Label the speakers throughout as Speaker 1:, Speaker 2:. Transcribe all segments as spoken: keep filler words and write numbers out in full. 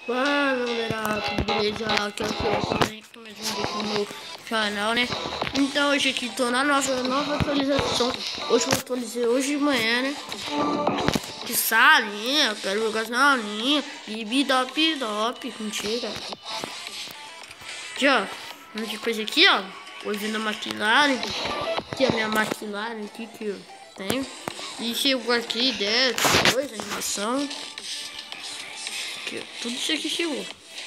Speaker 1: Fala galera, tudo beleza? Aqui é o seu Sonic, mais um vídeo no meu canal, né? Então hoje aqui tô na nossa nova atualização. Hoje eu atualizei hoje de manhã, né? Que salinha, eu quero jogar na linha. Bibi dop dop, mentira. Aqui ó, um monte de coisa aqui ó. Hoje na McLaren. Aqui a minha McLaren aqui que eu tenho. E chegou aqui dez, dois, animação. Aqui, tudo isso aqui chegou.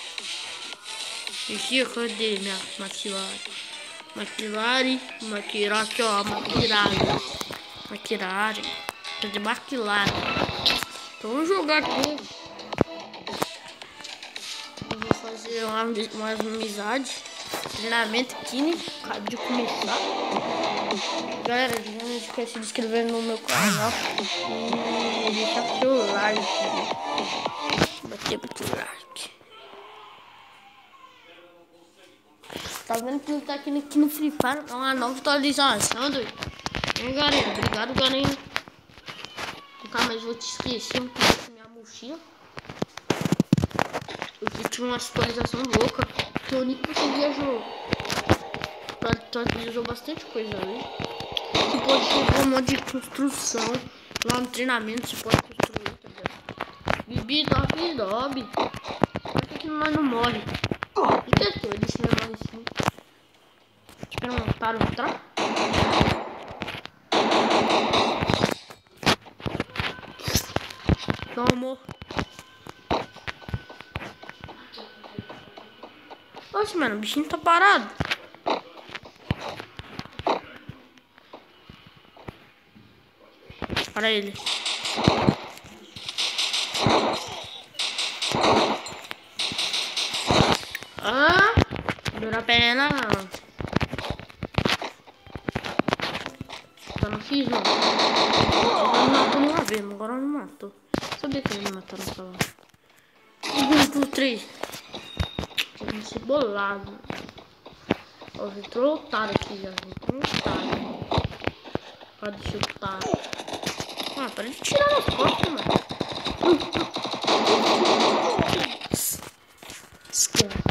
Speaker 1: Aqui, cadê minha McLaren? McLaren, McLaren, aqui ó, McLaren. McLaren, cadê McLaren? Então vamos jogar aqui. Eu vou fazer uma, umas amizades. Treinamento aqui, né? Acabei de começar. Galera, não esquece de se inscrever no meu canal. E deixar o seu like. Bater pro like. Tá vendo que não tá aqui, aqui no Free Fire? É uma nova atualização, doido. E galera, obrigado, galera. Nunca mais vou te esquecer. Eu trouxe minha mochila. Porque tinha uma atualização louca. Que eu nem conseguia jogar. Atualizou bastante coisa ali. Você pode fazer um monte de construção. Lá no treinamento você pode construir, tá ligado? Bibi, Dob, Dob. Por que que nós não morre? E que é que eu disse que morre assim? Espera um para entrar. Não, amor. Nossa, mano, o bichinho tá parado. Para ele. Ah, dura a pena. Só não fiz não. Agora não matou nenhuma vez, agora não matou. Sabia que ele não matou naquela hora. Um, dois, três. Vamos ser bolado. Ó, entrou otário aqui já. Entrou otário. Pode chutar. Ah, para de tirar as costas, mano. Esquerda.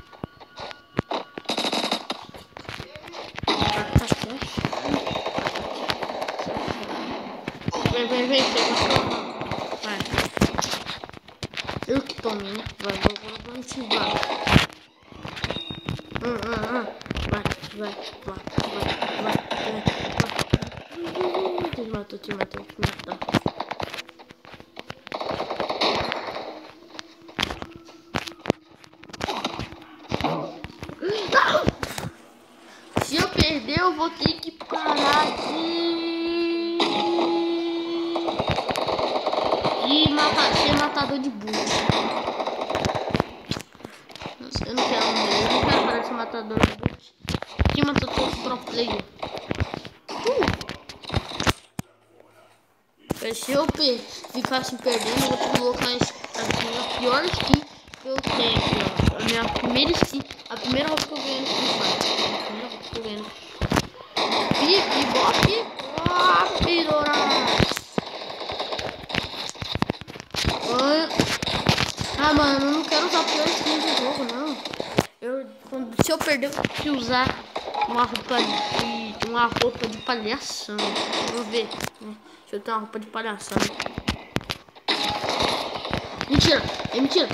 Speaker 1: Vem, vem, vem, vai. Eu que tô indo. Vai, vou, vou, vou ativar. Hum, hum, hum. Vai, vai, vai, vai, vai, vai. Te matou, te matou, te matou. Se eu perder, eu vou ter que parar de, de matar, ser matador de burro. Eu não quero morrer, eu não quero parar de ser matador de burro. Quem matou todos os pro player? Uh. Se eu ficar assim perdendo, eu vou te colocar aqui a pior skin que eu tenho aqui, ó. A minha primeira skin, a primeira roupa que eu ganhei no Free Fire. A primeira roupa que eu ganhei no Pipi, bop, ó, pirora. Ah, mano, eu não quero usar a pior skin do jogo, não. Eu, quando, se eu perder, eu tenho que usar uma roupa de, uma roupa de palhação. Vamos ver. Deixa eu ter uma roupa de palhação. Mentira, é mentira.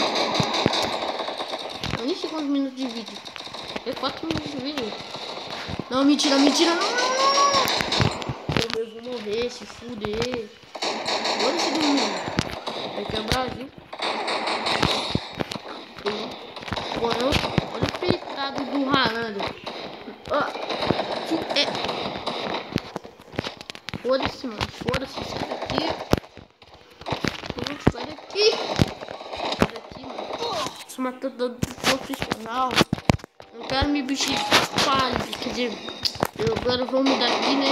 Speaker 1: Eu nem sei quantos minutos de vídeo. É quatro minutos de vídeo. Não, mentira, mentira, não, não, não. Eu vou morrer, se fuder. Olha esse domingo. Aqui é o Brasil. Olha, olha o pecado do Haaland. Ó, é. Foda-se, mano. Foda-se. Sai daqui. Sai daqui. Sai daqui, mano. Sou matador profissional. Não quero me bicho pálido. Quer dizer, eu agora vou mudar aqui, né?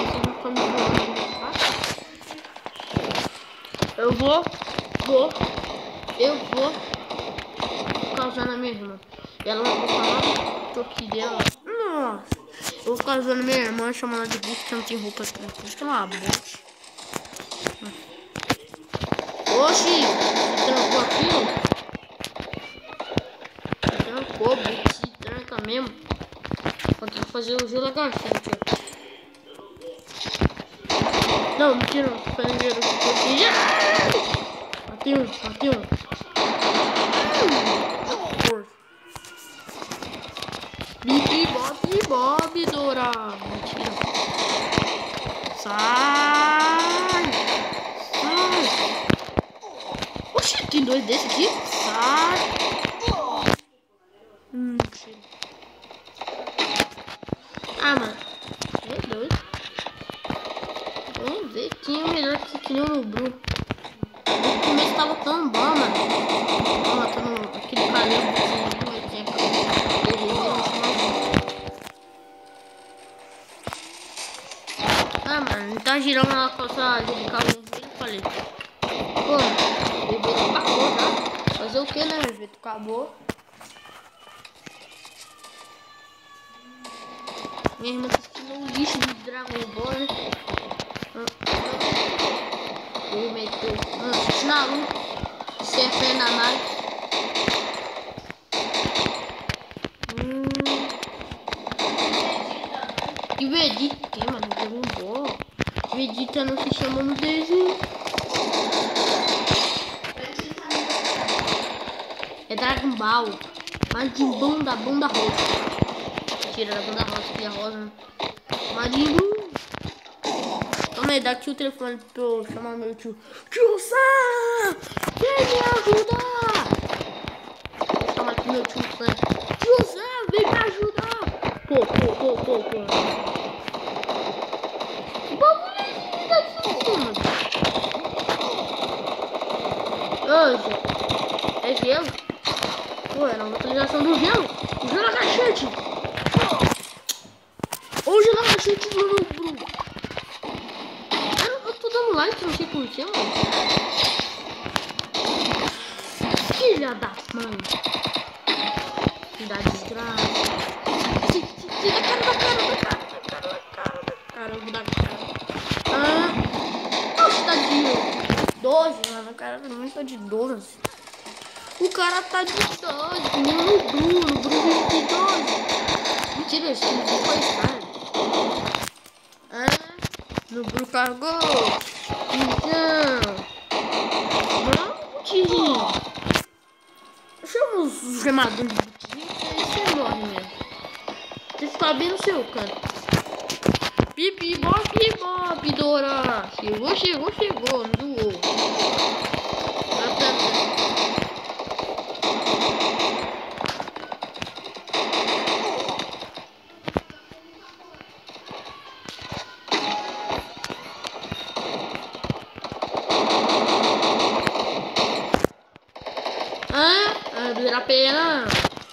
Speaker 1: Eu vou. Vou. Eu vou causar na minha irmã. Ela vai botar lá no toque dela. Nossa. Eu vou ficar usando minha irmã, chamando ela de burro, que não tem roupa aqui. Por isso que ela é uma bosta. Oxi, você trancou aqui? mesmo. Vou ter que fazer o gelo agachante, ó. Não, mentira, não. Tô fazendo gelo aqui. Matei um, matei um. Bibi, Bob, Bob, Dora. Mentira. Sai. Sai. Oxi, tem dois desses aqui. Sai. Hum, ah, mano. É doido. Vamos ver quem é melhor que que nem o Nubru. O começo tava tão bom, mano. Ó, tá no aquele cabelo do exemplo. Ah, mano, tá girando na calça de carro dele, falei. Pô, o evento acabou já. Fazer o que, né? O evento acabou. Minha irmã tá assistindo um lixo de Dragon Ball, né? Ele meteu. Hum, assistindo Naruto. C F na nave. Hum. E Vegeta, que, mano? Dragon Ball. Vegeta não se chama no desenho. É Dragon Ball. Majin Buu da bunda roxa. Tira da bunda roxa, que é rosa, né? Majin Buu. Toma aí, dá aqui o telefone pra eu chamar meu tio. Tio Sam! Vem me ajudar! Vou chamar aqui meu tio Sam. Tio Sam, vem me ajudar! Pô, pô, pô, pô, pô. O bagulho é daqui em cima. Ô, é gelo? Pô, era uma utilização do gelo. O gelo agachante. Ou o gelo agachante do Nubru. Eu tô dando like, não sei porquê, mano. Filha da mãe. Filha da desgraça. Tira a cara da cara, da cara, da cara, da cara, da cara, da cara. Ah, nossa, tá de doze, mano. O cara também tá de doze. O cara tá de doze, nem no Bruno, no Bruno de doze. Mentira, esse não foi tarde. Ah, no Bruno cargou. Então. Não, tiozinho. Chama os gemadores de tiozinho, que aí você morre mesmo. Você fica bem no seu canto. Pipi, Bob, Bob, Dora. Chegou, chegou, chegou. Não doou. Ah, a pena.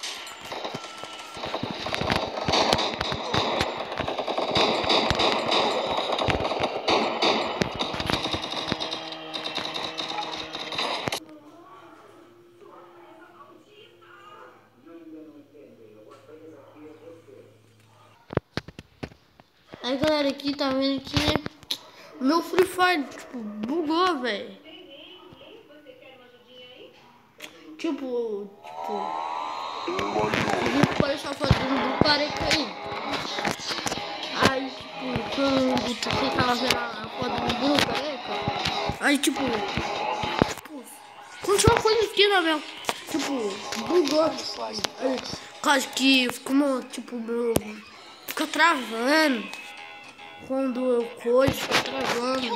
Speaker 1: Aí galera, aqui tá vendo que meu Free Fire tipo bugou, velho. Tipo, tipo, eu parece a foto do careca aí. Aí, tipo, quando você tava vendo a foto do Bruno careca, aí, tipo, tipo, continua coisa aqui na minha, tipo, bugou. Aí, caso que ficou, tipo, meu, fica travando. Quando eu coisa, fica travando.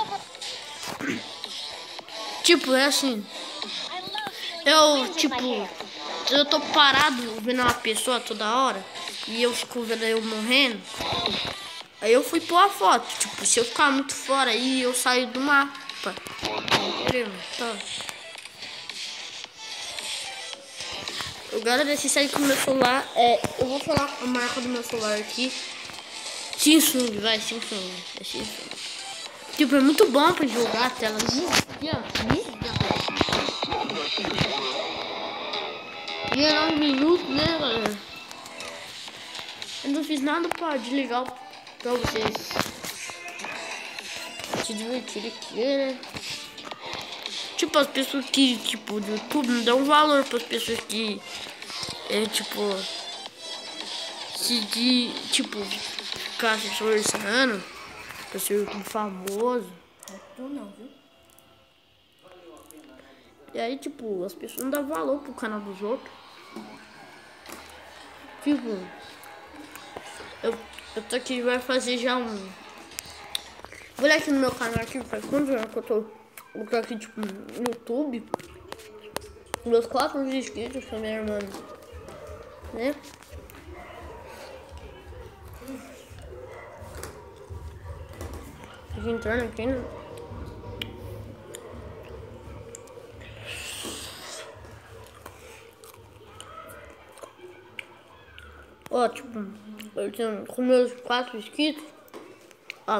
Speaker 1: Tipo, é assim. Eu, tipo, eu tô parado vendo uma pessoa toda hora e eu fico vendo eu morrendo. Aí eu fui pôr a foto. Tipo, se eu ficar muito fora aí, eu saio do mapa. Entendeu? Então, o galera, se sair com o meu celular, é, eu vou falar a marca do meu celular aqui. Samsung, vai, Samsung. É Samsung. Tipo, é muito bom pra jogar a tela. E é nove minutos, né, galera? Eu não fiz nada pra desligar pra vocês se divertirem aqui, né? Tipo, as pessoas que, tipo, do YouTube não dão valor pras pessoas que, é, tipo, decidi, tipo, ficar se esforçando pra ser YouTube famoso.
Speaker 2: Não é tu não, viu?
Speaker 1: E aí, tipo, as pessoas não dão valor pro canal dos outros. Tipo, eu, eu tô aqui, vai fazer já um... Vou olhar aqui no meu canal aqui, faz quantos anos que eu tô, eu tô aqui, tipo, no YouTube. Meus quatro inscritos com a minha irmã, né? Tô entrando aqui, né? Ó, tipo, eu tenho com meus quatro inscritos. Ó,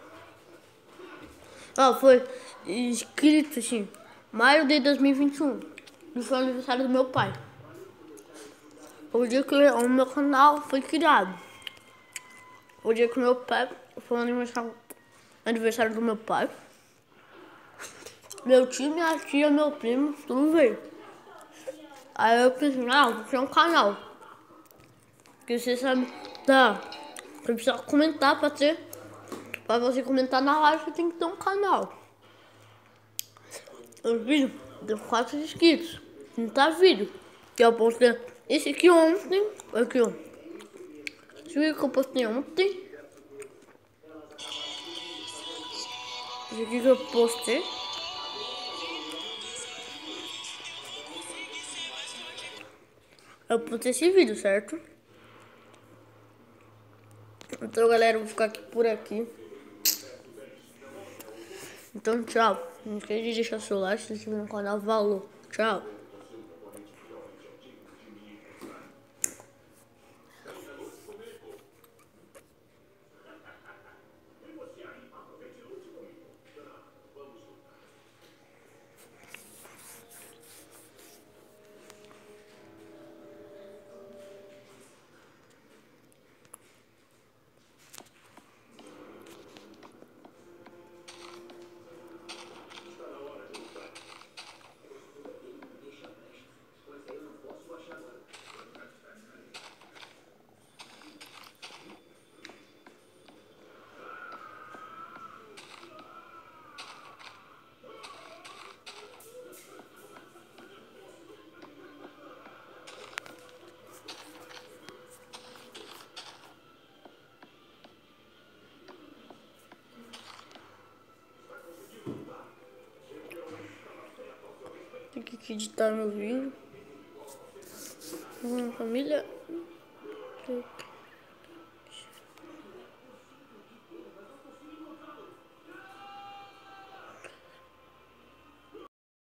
Speaker 1: ó, foi inscrito, assim, maio de dois mil e vinte e um. E foi o aniversário do meu pai. O dia que o meu canal foi criado. O dia que meu pai foi o aniversário, aniversário do meu pai. Meu tio, minha tia, meu primo, tudo veio. Aí eu pensei, ah, vou criar um canal. Porque você sabe, tá, você precisa comentar pra ter. Pra você comentar na live, você tem que ter um canal. Os vídeos deu quatro inscritos. Não tá vídeo. Que eu postei esse aqui ontem. Aqui, ó. Esse vídeo que eu postei ontem. Esse aqui que eu postei. Eu postei esse vídeo, certo? Então, galera, eu vou ficar aqui por aqui. Então, tchau. Não esqueça de deixar seu like se inscrever no canal. Valeu. Tchau. Tem que editar meu vídeo. Hum, família.